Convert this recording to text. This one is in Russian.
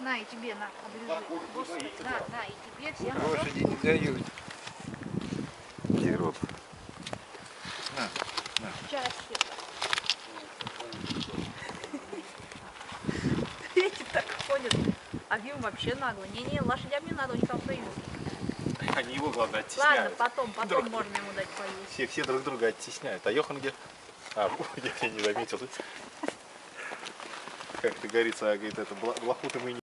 На, и тебе, на, оближи. Господи, на, и тебе всем. Лошади не дают. Дерут. На. Счастье. Эти так ходят. А Гим вообще нагло. Не, лошадям не надо, у них алфавит. Они его, главное, оттесняют. Ладно, потом можно ему дать поесть. Все друг друга оттесняют. А Йохан где? А, я тебя не заметил. Как ты, говорится, говорит, это блоху-то мы не...